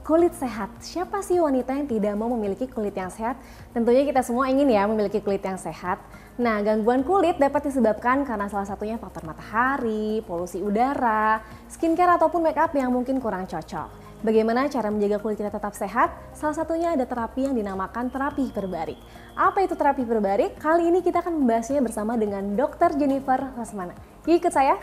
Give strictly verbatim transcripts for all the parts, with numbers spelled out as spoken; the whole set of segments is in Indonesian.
Kulit sehat. Siapa sih wanita yang tidak mau memiliki kulit yang sehat? Tentunya kita semua ingin ya memiliki kulit yang sehat. Nah, gangguan kulit dapat disebabkan karena salah satunya faktor matahari, polusi udara, skincare ataupun make up yang mungkin kurang cocok. Bagaimana cara menjaga kulit kita tetap sehat? Salah satunya ada terapi yang dinamakan terapi hiperbarik. Apa itu terapi hiperbarik? Kali ini kita akan membahasnya bersama dengan dokter Jennifer Rosmana. Yuk ikut saya.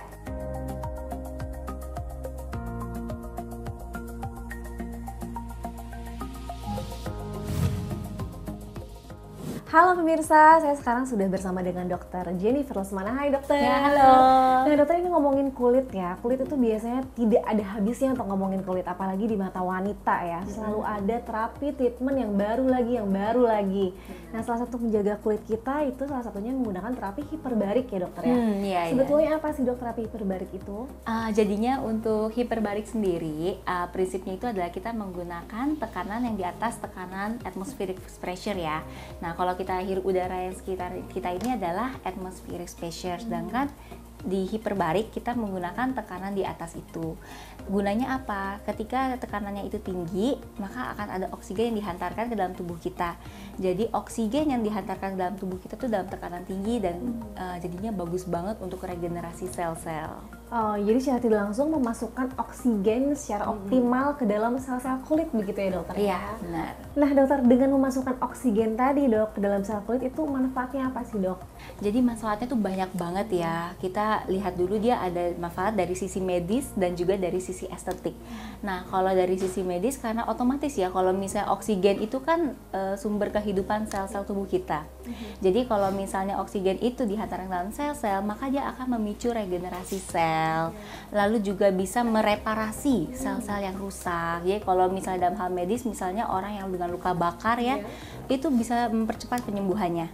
Halo pemirsa, saya sekarang sudah bersama dengan dokter Jennifer Rosmana. Hai dokter. Ya, halo. Nah dokter, ini ngomongin kulit ya. Kulit itu biasanya tidak ada habisnya untuk ngomongin kulit, apalagi di mata wanita ya. Selalu ada terapi, treatment yang baru lagi, yang baru lagi. Nah, salah satu menjaga kulit kita itu salah satunya menggunakan terapi hiperbarik ya dokter ya. Hmm, iya, Sebetulnya iya. apa sih dok terapi hiperbarik itu? Uh, jadinya untuk hiperbarik sendiri, uh, prinsipnya itu adalah kita menggunakan tekanan yang di atas tekanan atmospheric pressure ya. Nah, kalau kita hirup udara yang sekitar kita ini adalah atmospheric pressure, sedangkan di hiperbarik kita menggunakan tekanan di atas itu. Gunanya apa? Ketika tekanannya itu tinggi, maka akan ada oksigen yang dihantarkan ke dalam tubuh kita. Jadi oksigen yang dihantarkan ke dalam tubuh kita tuh dalam tekanan tinggi dan uh, jadinya bagus banget untuk regenerasi sel-sel. Oh, jadi secara tidak langsung memasukkan oksigen secara optimal ke dalam sel-sel kulit begitu ya dokter? Iya, benar. Nah dokter, dengan memasukkan oksigen tadi dok ke dalam sel kulit itu manfaatnya apa sih dok? Jadi manfaatnya tuh banyak banget ya. Kita lihat dulu dia ada manfaat dari sisi medis dan juga dari sisi estetik. Nah, kalau dari sisi medis karena otomatis ya kalau misalnya oksigen itu kan e, sumber kehidupan sel-sel tubuh kita. Jadi kalau misalnya oksigen itu dihantarkan dalam sel-sel, maka dia akan memicu regenerasi sel. Lalu juga bisa mereparasi sel-sel yang rusak. Jadi kalau misalnya dalam hal medis, misalnya orang yang dengan luka bakar ya, itu bisa mempercepat penyembuhannya.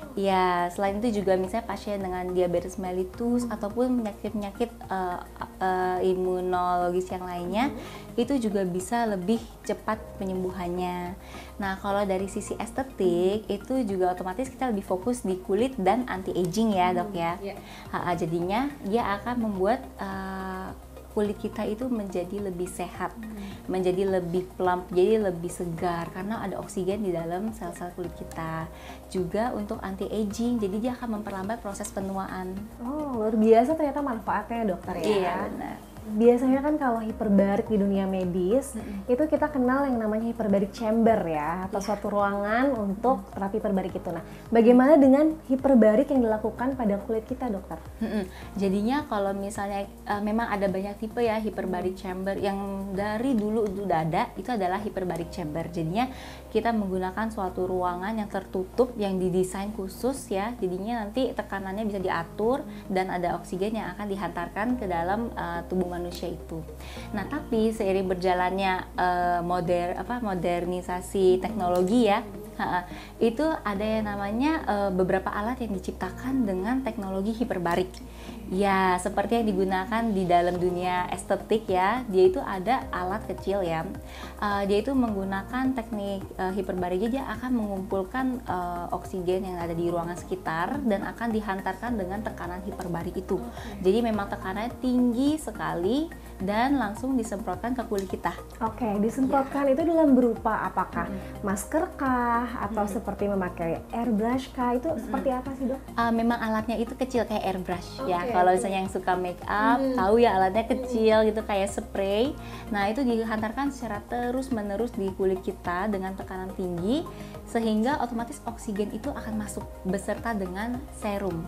Ya, selain itu juga misalnya pasien dengan diabetes mellitus ataupun penyakit-penyakit uh, uh, imunologis yang lainnya, itu juga bisa lebih cepat penyembuhannya. Nah, kalau dari sisi estetik itu juga otomatis kita lebih fokus di kulit dan anti-aging ya dok ya. Ha, jadinya dia akan membuat uh, kulit kita itu menjadi lebih sehat, hmm. menjadi lebih plump, jadi lebih segar karena ada oksigen di dalam sel-sel kulit kita. Juga untuk anti-aging, jadi dia akan memperlambat proses penuaan. Oh, luar biasa ternyata manfaatnya dokter ya. Iya, benar. Biasanya kan kalau hiperbarik di dunia medis, mm-hmm. itu kita kenal yang namanya hiperbarik chamber ya, atau yeah. suatu ruangan untuk mm-hmm. terapi hiperbarik itu. Nah, bagaimana dengan hiperbarik yang dilakukan pada kulit kita dokter? Mm-hmm. Jadinya kalau misalnya uh, memang ada banyak tipe ya hiperbarik chamber, yang dari dulu udah ada, itu adalah hiperbarik chamber. Jadinya kita menggunakan suatu ruangan yang tertutup, yang didesain khusus ya, jadinya nanti tekanannya bisa diatur dan ada oksigen yang akan dihantarkan ke dalam uh, tubuh manusia itu. Nah, tapi seiring berjalannya uh, moder apa modernisasi teknologi ya, uh, itu ada yang namanya uh, beberapa alat yang diciptakan dengan teknologi hiperbarik. Ya, seperti yang digunakan di dalam dunia estetik ya, dia itu ada alat kecil ya. Uh, dia itu menggunakan teknik uh, hiperbarik, dia akan mengumpulkan uh, oksigen yang ada di ruangan sekitar dan akan dihantarkan dengan tekanan hiperbarik itu. Jadi memang tekanannya tinggi sekali dan langsung disemprotkan ke kulit kita. Oke, disemprotkan ya. Itu dalam berupa apakah? Hmm. Masker kah? Atau hmm. seperti memakai airbrush kah? Itu hmm. seperti apa sih dok? Uh, memang alatnya itu kecil kayak airbrush okay. ya. Kalau misalnya yang suka make up, hmm. tahu ya alatnya kecil gitu kayak spray. Nah, itu dihantarkan secara terus-menerus di kulit kita dengan tekanan tinggi sehingga otomatis oksigen itu akan masuk beserta dengan serum.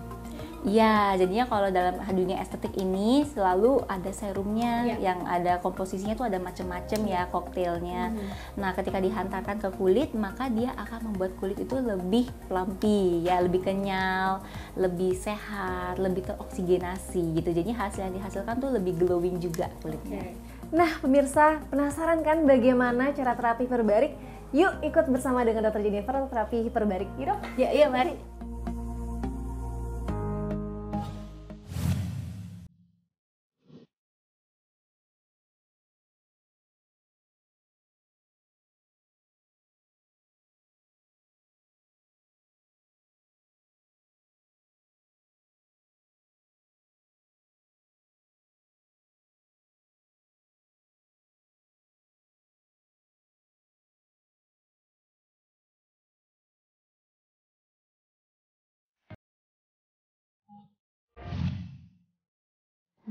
Ya, jadinya kalau dalam dunia estetik ini selalu ada serumnya ya. Yang ada komposisinya tuh ada macam-macam ya koktailnya. Hmm. Nah, ketika dihantarkan ke kulit, maka dia akan membuat kulit itu lebih plumpy, ya lebih kenyal, lebih sehat, lebih teroksigenasi gitu. Jadi hasil yang dihasilkan tuh lebih glowing juga kulitnya. Okay. Nah, pemirsa penasaran kan bagaimana cara terapi hiperbarik? Yuk ikut bersama dengan dokter Jennifer terapi hiperbarik. Yuk dok. Ya, iya mari.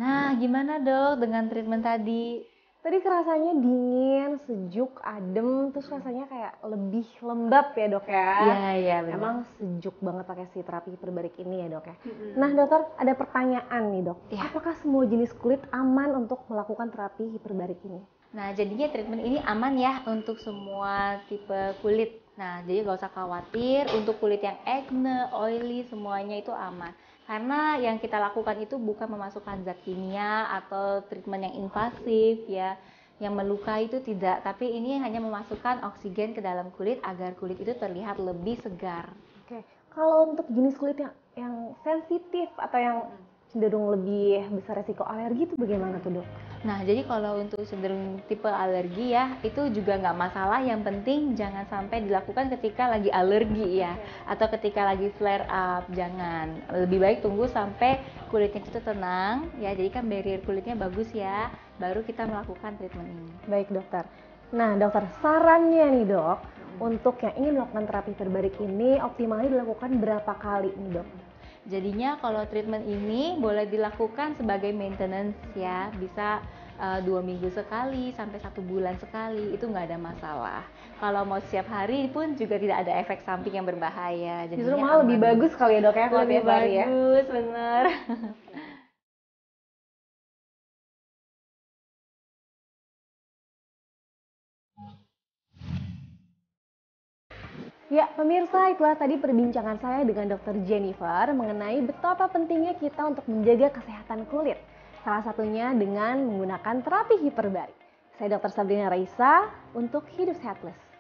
Nah, gimana dok dengan treatment tadi? Tadi kerasanya dingin, sejuk, adem, terus rasanya kayak lebih lembab ya dok ya. Iya, iya benar. Emang sejuk banget pakai si terapi hiperbarik ini ya dok ya. Nah dokter, ada pertanyaan nih dok. Iya. Apakah semua jenis kulit aman untuk melakukan terapi hiperbarik ini? Nah, jadinya treatment ini aman ya untuk semua tipe kulit. Nah, jadi nggak usah khawatir untuk kulit yang acne, oily, semuanya itu aman. Karena yang kita lakukan itu bukan memasukkan zat kimia atau treatment yang invasif ya, yang melukai itu tidak. Tapi ini hanya memasukkan oksigen ke dalam kulit agar kulit itu terlihat lebih segar. Oke, kalau untuk jenis kulit yang yang sensitif atau yang cenderung lebih besar resiko alergi itu bagaimana tuh dok? Nah, jadi kalau untuk cenderung tipe alergi ya, itu juga nggak masalah. Yang penting jangan sampai dilakukan ketika lagi alergi ya, atau ketika lagi flare up. Jangan. Lebih baik tunggu sampai kulitnya itu tenang ya. Jadi kan barrier kulitnya bagus ya, baru kita melakukan treatment ini. Baik dokter. Nah dokter, sarannya nih dok, untuk yang ingin melakukan terapi hiperbarik ini optimalnya dilakukan berapa kali nih dok? Jadinya kalau treatment ini boleh dilakukan sebagai maintenance ya, bisa uh, dua minggu sekali sampai satu bulan sekali, itu nggak ada masalah. Kalau mau setiap hari pun juga tidak ada efek samping yang berbahaya. Justru malah lebih bagus kali ya dok ya kalau lebih tiap hari ya. bagus, bener. Ya, pemirsa, itulah tadi perbincangan saya dengan dokter Jennifer mengenai betapa pentingnya kita untuk menjaga kesehatan kulit. Salah satunya dengan menggunakan terapi hiperbarik. Saya dokter Sabrina Raisa untuk Hidup Sehat Plus.